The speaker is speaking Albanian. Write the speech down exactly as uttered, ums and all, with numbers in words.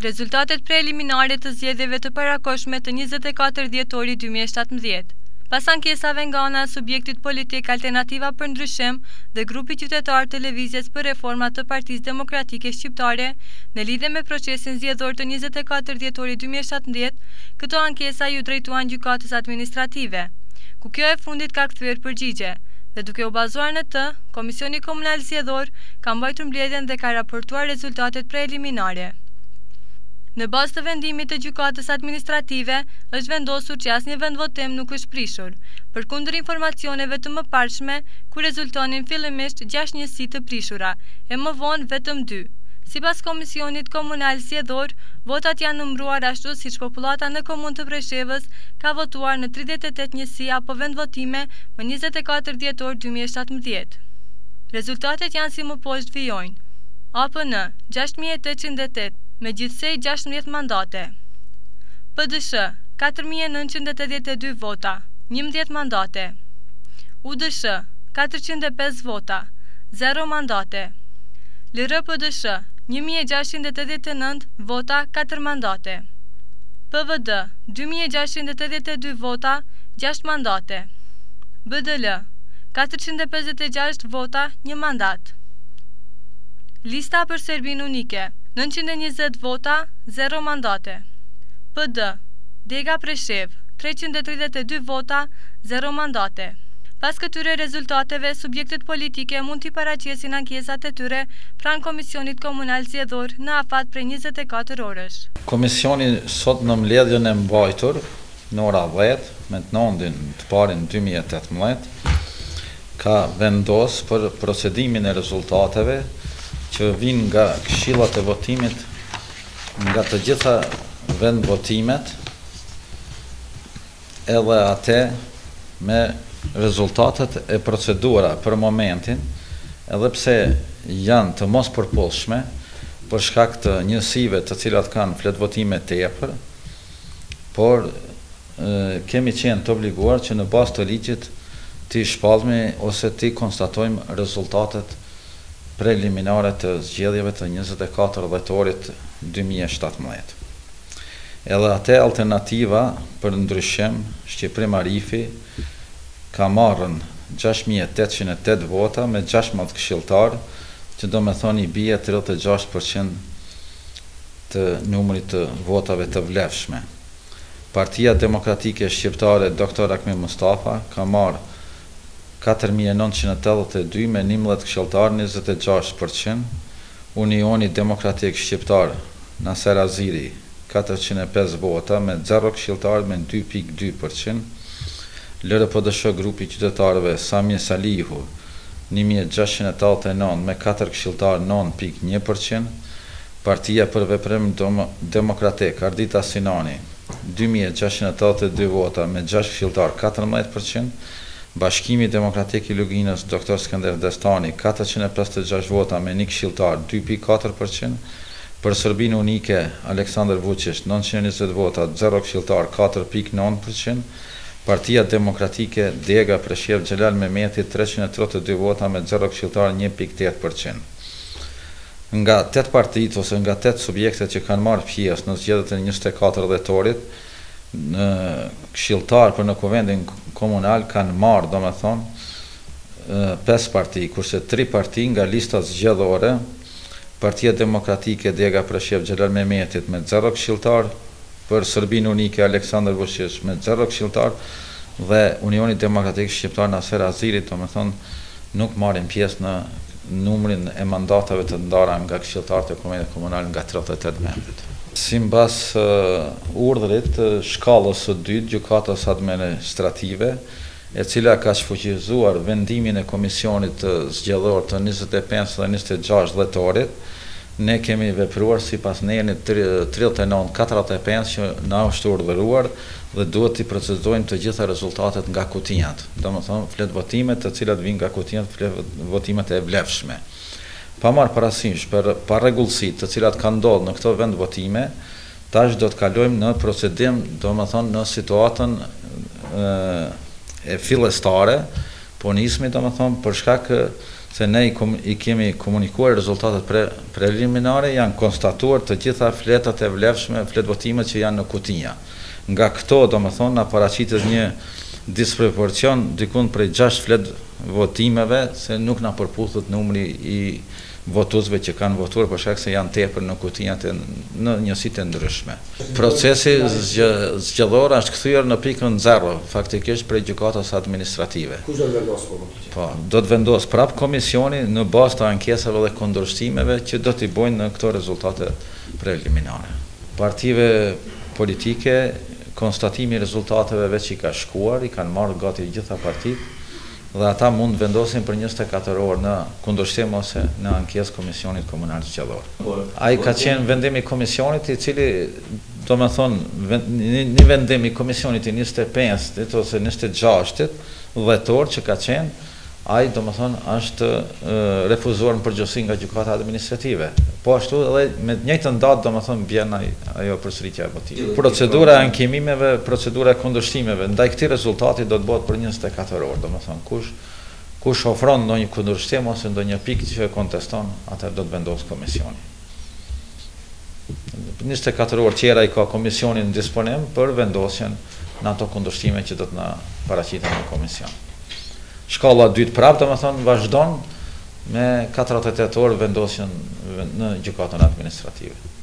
Rezultatet preliminare të zgjedhjeve të parakohshme të njëzet e katër dhjetorit dy mijë e shtatëmbëdhjetë. Pas ankesave nga ana e subjektit politik Alternativa për Ndryshim dhe grupi qytetar të Lëvizjes për Reforma të Partisë Demokratike Shqiptare në lidhje me procesin zgjedhor të njëzet e katër dhjetorit dy mijë e shtatëmbëdhjetë, këto ankesa ju drejtuan gjykatës administrative, ku kjo e fundit ka kthyer përgjigje, dhe duke u bazuar në të, Komisioni Komunal Zgjedhor ka mbajtur mbledhjen dhe ka raportuar rezultatet preliminare. Në bazë të vendimit të gjykatës administrative, është vendosur që asnjë vendvotim nuk është prishur, përkundër informacioneve të mëparshme, ku rezultonin fillimisht gjashtë njësi të prishura, e më vonë vetëm dy. Sipas Komisionit Komunal Zgjedhor, votat janë numëruar ashtu siç popullata në Komunë të Preshevës ka votuar në tridhjetë e tetë njësi apo vendvotime më njëzet e katër dhjetor dy mijë e shtatëmbëdhjetë. Rezultatet janë si më poshtë vijojnë. A P N gjashtë mijë e tetëqind e tetë me gjithsej gjashtëdhjetë mandate. P D S katër mijë e nëntëqind e tetëdhjetë e dy vota, njëmbëdhjetë mandate. U D S katërqind e pesë vota, zero mandate. L R P D S një mijë e gjashtëqind e tetëdhjetë e nëntë vota, katër mandate. P V D dy mijë e gjashtëqind e tetëdhjetë e dy vota, gjashtë mandate. B D L katërqind e pesëdhjetë e gjashtë vota, një mandat. Lista për Serbinë Unike nëntëqind e njëzet vota, zero mandate. P D Dega Preshev treqind e tridhjetë e dy vota, zero mandate. Pas këtyre rezultateve, subjektet politike mund t'i paraqesin ankesat e tyre pranë Komisionit Komunal Zgjedhor në afat prej njëzet e katër orësh. Komisioni sot në mbledhjen e mbajtur në ora dhjetë me të nëntin të parin dy mijë e tetëmbëdhjetë ka vendos për procedimin e rezultateve që vinë nga këshillat e votimit nga të gjitha vend votimet, edhe ate me rezultatet e procedura për momentin, edhe pse janë të mos përputhshme për shkak të njësive të cilat kanë flet votime tepër, por e, kemi qenë të obliguar që në bazë të ligjit ti shpallmi ose ti konstatojmë rezultatet preliminare të zgjedhjeve të njëzet e katër dhjetorit dy mijë e shtatëmbëdhjetë. Edhe atë Alternativa për Ndryshim, Shqipëri Marifi, ka marrën gjashtë mijë e tetëqind e tetë vota me gjashtëdhjetë këshilltar, që do me thoni bie tridhjetë e gjashtë përqind të numrit të votave të vlefshme. Partia Demokratike Shqiptare Doktor Akmi Mustafa ka marrë katër mijë e nëntëqind e tetëdhjetë e dy me njëmbëdhjetë këshilltar, njëzet e gjashtë përqind, Unioni Demokratik Shqiptar Naser Aziri katërqind e pesë vota me zero këshilltar me dy pikë dy përqind, L R P D S grupi qytetarëve Sami Salihu një mijë e gjashtëqind e tetëdhjetë e nëntë me katër këshilltar nëntë pikë një përqind, Partia për Veprim Demokratik Ardita Sinani dy mijë e gjashtëqind e tetëdhjetë e dy vota me gjashtë këshilltar katërmbëdhjetë përqind, Bashkimi Demokratik i Luginës Doktor Skënder Destani katërqind e pesëdhjetë e gjashtë vota me një këshilltar dy pikë katër përqind, për Serbinë Unike Aleksandar Vučić nëntëqind e njëzet vota, zero këshilltar katër pikë nëntë përqind, Partia Demokratike Dega Preshev Xhelal Mehmeti treqind e tridhjetë e dy vota me zero këshilltar një pikë tetë përqind. Nga tetë partitë ose nga tetë subjektet që kanë marrë pjesë në zgjedhjet e njëzet e katër dhjetorit, në këshilltar për në kuvendin komunal kanë marrë, do me thonë, pesë parti, kurse tri parti nga lista zgjedhore, Partia Demokratike Dega Preshev Xhelal Mehmetit me zero këshilltar, për Serbinë Unike Aleksandar Vučić me zero këshilltar dhe Unioni Demokratik Shqiptar Naser Aziri, do me thonë, nuk marrin pjesë në numrin e mandatave të ndara nga këshilltarët e kuvendit komunal nga tridhjetë e tetë vendet. Simbas uh, urdhrit uh, shkallës së dytë gjykatës administrative, e cila ka shfuqizuar vendimin e komisionit uh, zgjedhor të njëzet e pesë dhe njëzet e gjashtë dhjetorit, ne kemi vepruar sipas nenit tridhjetë e nëntë katërdhjetë e pesë që na është urdhëruar dhe duhet të procedojmë të gjitha rezultatet nga kutijat. Domethënë flet votimet të cilat vijnë nga kutijat, flet votimet e vlefshme. Pa marrë parasysh për parregullësitë të cilat kanë ndodhur në këto vend votime, tash do të kalojmë në procedim, domethënë në situatën e, e fillestare, po nismi domethënë për shkak se ne i, kom, i kemi komunikuar rezultatet pre, preliminare, janë konstatuar të gjitha fletat e vlefshme, flet votimet që janë në kutinja. Nga këto, do më thonë, na paraqitet një disproporcion dikun prej gjashtë flet votimeve, se nuk na përputhet numri i votuesve që kanë votuar për shkak se janë tepër në kutinjat e në njësitë ndryshme. Procesi zgjedhor është kthyer në pikën zero, faktikisht prej gjykatës administrative. Kush do të vendosë po? Po, do të vendos prap komisioni në bazë të ankesave dhe kundërshtimeve që do t'i bojnë në këto rezultate preliminare. Partive politike, konstatimi i rezultateve veç i ka shkuar, i kanë marrë gati gjitha partitë, dhe ata mund vendosin për njëzet e katër orë në kundërshtim ose në ankesë Komisionit Komunal Zgjedhor. Ai ka qenë vendimi i komisionit i cili, do me thonë, një vendim i komisionit i njëzet e pesë ose njëzet e gjashtë dhjetor që ka qenë, ai do me thonë është e, refuzuar në përgjithësi nga gjykata administrative. Po ashtu edhe me njëjtën datë do me thonë bjen ajo përsëritja e votimit. Procedura e ankimimeve, procedura e kundërshtimeve, ndaj këtij rezultati do të bëhet për njëzet e katër orë, do me thonë kush kush ofron ndonjë kundërshtim ose ndonjë pikë që e konteston, atëherë do të vendos komisioni. njëzet e katër orë tjera i ka komisionin në disponim për vendosjen në ato kundërshtime që do të na paraqiten në komision. Shkalla dytë prapë, do me thonë, vazhdon me katërdhjetë orë vendosjen në gjykatën administrative.